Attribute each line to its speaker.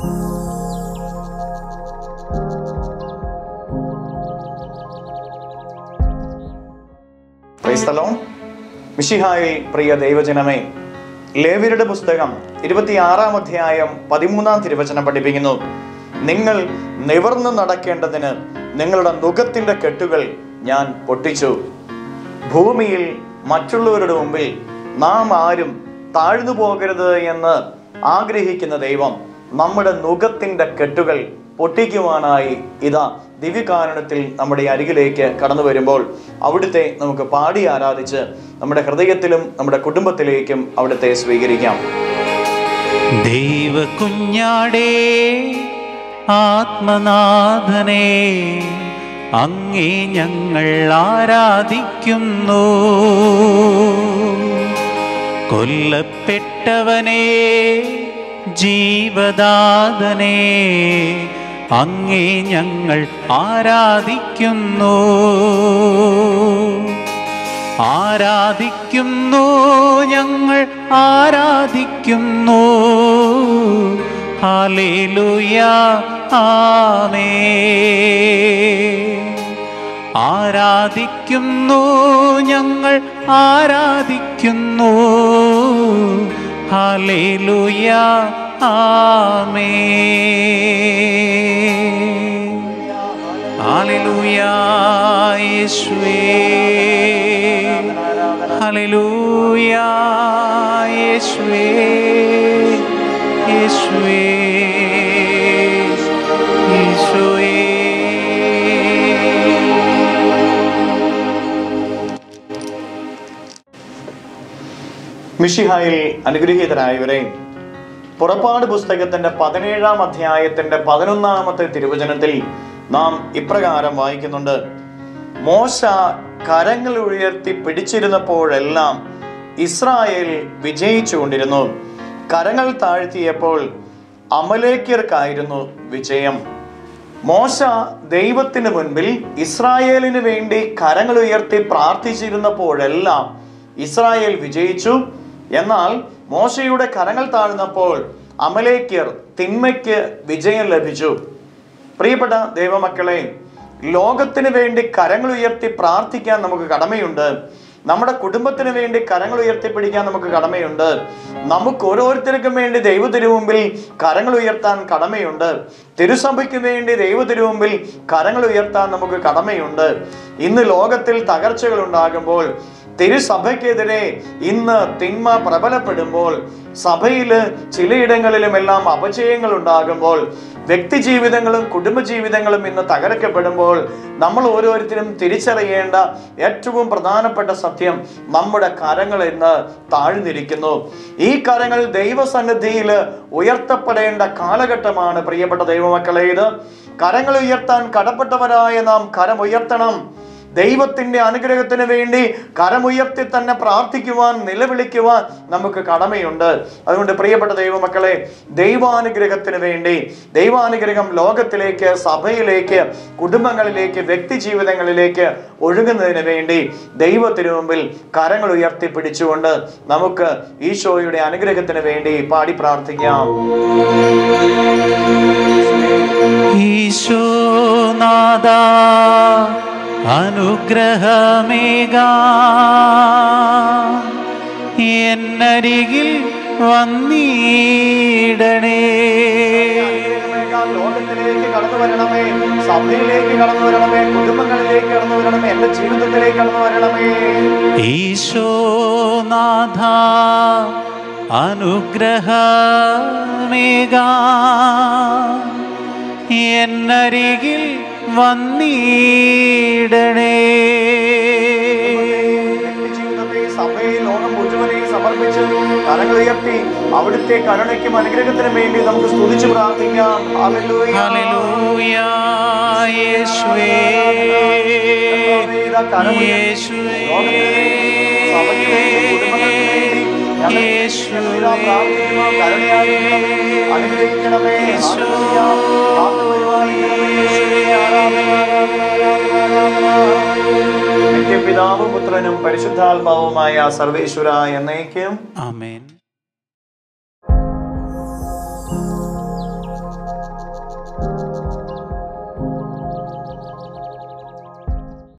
Speaker 1: മിശിഹായിൽ പ്രിയ ദൈവജനമേ, ലേവ്യരുടെ പുസ്തകം 26-ാം അധ്യായം 13-ാം തിരുവചനം പഠിപ്പിക്കുന്നു, നിങ്ങൾ നിവർന്നു നടക്കേണ്ടതിന് നിങ്ങളുടെ നുകത്തിന്റെ കെട്ടുകൾ ഞാൻ പൊട്ടിച്ചു. ഭൂമിയിൽ മറ്റുള്ളവരുടെ മുമ്പിൽ നാം ആരും താഴ്ന്നു പോകരുത് എന്ന് ആഗ്രഹിക്കുന്ന ദൈവം നമ്മുടെ നുകത്തിന്റെ കെട്ടുകൾ പൊട്ടിക്കുവാനായി ഇതാ ദിവ്യകാരുണ്യത്തിൽ നമ്മുടെ അരികിലേക്ക് കടന്നു വരുമ്പോൾ അവിടുത്തെ നമുക്ക് പാടി ആരാധിച്ച് നമ്മുടെ ഹൃദയത്തിലും നമ്മുടെ കുടുംബത്തിലേക്കും അവിടുത്തെ സ്വീകരിക്കാം.
Speaker 2: ദൈവ കുഞ്ഞാടേ, ആത്മനാഥനെ, അങ്ങേ ഞങ്ങൾ ആരാധിക്കുന്നു. കൊല്ലപ്പെട്ടവനെ, ജീവദാതനെ, അങ്ങേ ഞങ്ങൾ ആരാധിക്കുന്നു. ആരാധിക്കുന്നു, ഞങ്ങൾ ആരാധിക്കുന്നു. ഹല്ലേലൂയ, ആമേൻ. ആരാധിക്കുന്നു, ഞങ്ങൾ ആരാധിക്കുന്നു. ഹല്ലേലൂയ, ആമേൻ. ഹല്ലേലൂയ യേശുവേ, ഹല്ലേലൂയ യേശുവേ, യേശുവേ, യേശുവേ.
Speaker 1: മിശിഹായിൽ അനുഗ്രഹീതരായവരെ, പുറപ്പാട് പുസ്തകത്തിന്റെ 17-ാം അധ്യായത്തിന്റെ 11-ാമത്തെ തിരുവചനത്തിൽ നാം ഇപ്രകാരം വായിക്കുന്നുണ്ട്, മോശ കരങ്ങൾ ഉയർത്തി പിടിച്ചിരുന്നപ്പോഴെല്ലാം ഇസ്രായേൽ വിജയിച്ചുകൊണ്ടിരുന്നു. കരങ്ങൾ താഴ്ത്തിയപ്പോൾ അമലേക്യർക്കായിരുന്നു വിജയം. മോശ ദൈവത്തിന് മുൻപിൽ ഇസ്രായേലിന് വേണ്ടി കരങ്ങൾ ഉയർത്തി പ്രാർത്ഥിച്ചിരുന്നപ്പോഴെല്ലാം ഇസ്രായേൽ വിജയിച്ചു. എന്നാൽ മോശയുടെ കരങ്ങൾ താഴ്ന്നപ്പോൾ അമലേക്യർ തിന്മയ്ക്ക് വിജയം ലഭിച്ചു. പ്രിയപ്പെട്ട ദൈവമക്കളെ, ലോകത്തിന് വേണ്ടി കരങ്ങൾ ഉയർത്തി പ്രാർത്ഥിക്കാൻ നമുക്ക് കടമയുണ്ട്. നമ്മുടെ കുടുംബത്തിന് വേണ്ടി കരങ്ങൾ ഉയർത്തിപ്പിടിക്കാൻ നമുക്ക് കടമയുണ്ട്. നമുക്ക് ഓരോരുത്തർക്കും വേണ്ടി ദൈവ തിരുമുമ്പിൽ കരങ്ങൾ ഉയർത്താൻ കടമയുണ്ട്. തിരുസഭയ്ക്ക് വേണ്ടി ദൈവ തിരുമുമ്പിൽ കരങ്ങൾ ഉയർത്താൻ നമുക്ക് കടമയുണ്ട്. ഇന്ന് ലോകത്തിൽ തകർച്ചകൾ ഉണ്ടാകുമ്പോൾ, തിരുസഭയ്ക്കെതിരെ ഇന്ന് തിന്മ പ്രബലപ്പെടുമ്പോൾ, സഭയില് ചിലയിടങ്ങളിലുമെല്ലാം അപജയങ്ങൾ ഉണ്ടാകുമ്പോൾ, വ്യക്തി ജീവിതങ്ങളും കുടുംബജീവിതങ്ങളും ഇന്ന് തകർക്കപ്പെടുമ്പോൾ, നമ്മൾ ഓരോരുത്തരും തിരിച്ചറിയേണ്ട ഏറ്റവും പ്രധാനപ്പെട്ട സത്യം, നമ്മുടെ കരങ്ങൾ ഇന്ന് താഴ്ന്നിരിക്കുന്നു. ഈ കരങ്ങൾ ദൈവസന്നിധിയിൽ ഉയർത്തപ്പെടേണ്ട കാലഘട്ടമാണ്. പ്രിയപ്പെട്ട ദൈവമക്കളെ, ഇത് കരങ്ങൾ ഉയർത്താൻ കടപ്പെട്ടവരായ നാം കരമുയർത്തണം. ദൈവത്തിന്റെ അനുഗ്രഹത്തിന് വേണ്ടി കരമുയർത്തി തന്നെ പ്രാർത്ഥിക്കുവാൻ, നിലവിളിക്കുവാൻ നമുക്ക് കടമയുണ്ട്. അതുകൊണ്ട് പ്രിയപ്പെട്ട ദൈവമക്കളെ, ദൈവാനുഗ്രഹത്തിന് വേണ്ടി, ദൈവാനുഗ്രഹം ലോകത്തിലേക്ക്, സഭയിലേക്ക്, കുടുംബങ്ങളിലേക്ക്, വ്യക്തി ജീവിതങ്ങളിലേക്ക് ഒഴുകുന്നതിന് വേണ്ടി ദൈവ തിരുമുമ്പിൽ കരങ്ങൾ ഉയർത്തി പിടിച്ചുകൊണ്ട് നമുക്ക് ഈശോയുടെ അനുഗ്രഹത്തിന് വേണ്ടി പാടി പ്രാർത്ഥിക്കാം.
Speaker 2: ഈശോനാഥാ, അനുഗ്രഹമേകാം, എന്നരികിൽ വന്നിടണേ.
Speaker 1: ലോകത്തിലേക്ക് കടന്നു വരണമേ, സഭയിലേക്ക് കടന്നു വരണമേ, കുടുംബങ്ങളിലേക്ക് കടന്നു വരണമേ, എന്റെ ജീവിതത്തിലേക്ക് കടന്നു വരണമേ.
Speaker 2: ഈശോനാഥാ, അനുഗ്രഹമേകാം, എന്നരികിൽ വന്നിടണേ.
Speaker 1: സഭയിൽ ലോകം മുഴുവനെയും സമർപ്പിച്ച് കരങ്ങൾ ഉയർത്തി അവിടുത്തെ കരുണയ്ക്കും അനുഗ്രഹത്തിനും വേണ്ടി നമുക്ക് സ്തുതിച്ച് പ്രാർത്ഥിക്കാം. ഹല്ലേലൂയ, ഹല്ലേലൂയ യേശുവേ, യേശുവേ, പിതാവും പുത്രനും പരിശുദ്ധാത്മാവുമായ സർവേശ്വര എന്നേക്കും
Speaker 2: ആമേൻ.